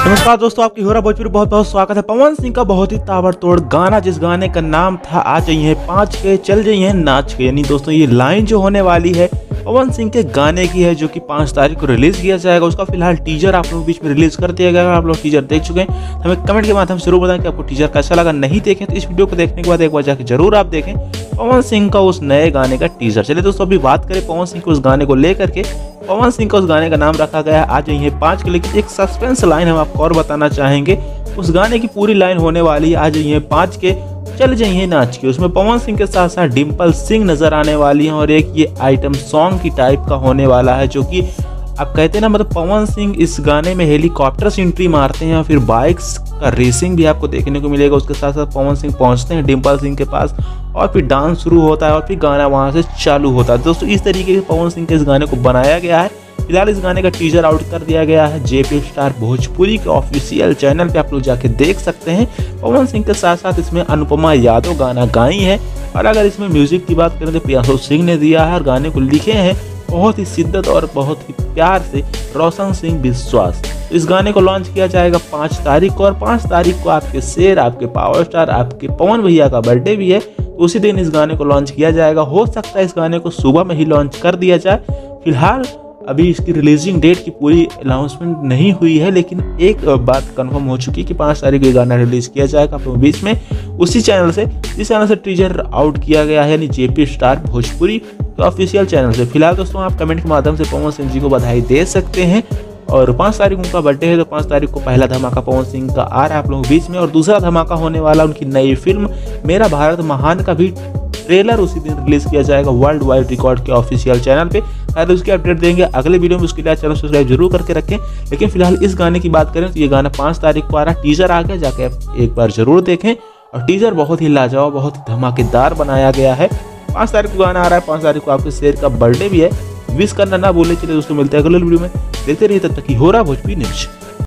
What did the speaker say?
नमस्कार दोस्तों, आपकी होरा भोजपुरी बहुत बहुत स्वागत है। पवन सिंह का बहुत ही ताबड़तोड़ गाना, जिस गाने का नाम था आ जाइए 5 के चल जाइए नाच के, यानी दोस्तों ये लाइन जो होने वाली है पवन सिंह के गाने की है, जो कि 5 तारीख को रिलीज किया जाएगा। उसका फिलहाल टीजर आप लोगों के बीच में रिलीज कर दिया गया है। आप लोग टीजर देख चुके हैं, हमें कमेंट के माध्यम से जरूर बताएं कि आपको टीजर कैसा लगा। नहीं देखें तो इस वीडियो को देखने के बाद एक बार जाकर जरूर आप देखें पवन सिंह का उस नए गाने का टीजर। चलिए दोस्तों, अभी बात करें पवन सिंह के उस गाने को लेकर के। पवन सिंह का उस गाने का नाम रखा गया है आ जाइए 5 के, लेकिन एक सस्पेंस लाइन हम आपको और बताना चाहेंगे। उस गाने की पूरी लाइन होने वाली है आ जाइए 5 के चल जाइए नाच के। उसमें पवन सिंह के साथ साथ डिम्पल सिंह नजर आने वाली हैं और एक ये आइटम सॉन्ग की टाइप का होने वाला है, जो कि आप कहते हैं ना, मतलब पवन सिंह इस गाने में हेलीकॉप्टर से एंट्री मारते हैं, फिर बाइक्स का रेसिंग भी आपको देखने को मिलेगा। उसके साथ साथ पवन सिंह पहुंचते हैं डिम्पल सिंह के पास और फिर डांस शुरू होता है और फिर गाना वहां से चालू होता है। दोस्तों इस तरीके से पवन सिंह के इस गाने को बनाया गया है। फिलहाल इस गाने का टीजर आउट कर दिया गया है जेपी स्टार भोजपुरी के ऑफिशियल चैनल पे, आप लोग जाके देख सकते हैं। पवन सिंह के साथ साथ इसमें अनुपमा यादव गाना गाई है, और अगर इसमें म्यूजिक की बात करें तो प्रियांशु सिंह ने दिया है, और गाने को लिखे हैं बहुत ही शिद्दत और बहुत ही प्यार से रोशन सिंह विश्वास। इस गाने को लॉन्च किया जाएगा 5 तारीख को, और 5 तारीख को आपके शेर, आपके पावर स्टार, आपके पवन भैया का बर्थडे भी है, तो उसी दिन इस गाने को लॉन्च किया जाएगा। हो सकता है इस गाने को सुबह में ही लॉन्च कर दिया जाए। फिलहाल अभी इसकी रिलीजिंग डेट की पूरी अनाउंसमेंट नहीं हुई है, लेकिन एक बात कंफर्म हो चुकी है कि 5 तारीख को ये गाना रिलीज किया जाएगा आप लोगों के बीच में उसी चैनल से, जिस चैनल से टीजर आउट किया गया है, यानी जेपी स्टार भोजपुरी के ऑफिशियल चैनल से। फिलहाल दोस्तों आप कमेंट के माध्यम से पवन सिंह जी को बधाई दे सकते हैं, और 5 तारीख उनका बर्थडे है, तो 5 तारीख को पहला धमाका पवन सिंह का आ रहा है आप लोगों के बीच में, और दूसरा धमाका होने वाला उनकी नई फिल्म मेरा भारत महान का भी ट्रेलर उसी दिन रिलीज किया जाएगा वर्ल्ड वाइड रिकॉर्ड के ऑफिशियल चैनल पे। शायद उसकी अपडेट देंगे अगले वीडियो में, उसके लिए चैनल सब्सक्राइब जरूर करके रखें। लेकिन फिलहाल इस गाने की बात करें तो ये गाना 5 तारीख को आ रहा है, टीजर आ गया, जाके आप एक बार जरूर देखें। और टीजर बहुत ही लाजवाब, बहुत ही धमाकेदार बनाया गया है। 5 तारीख को गाना आ रहा है, 5 तारीख को आपके शेर का बर्थडे भी है, विश करना ना भूले। चलिए दोस्तों, मिलते हैं अगले वीडियो में, देखते रहिए, तब तक की होरा भोजपुरी न्यूज।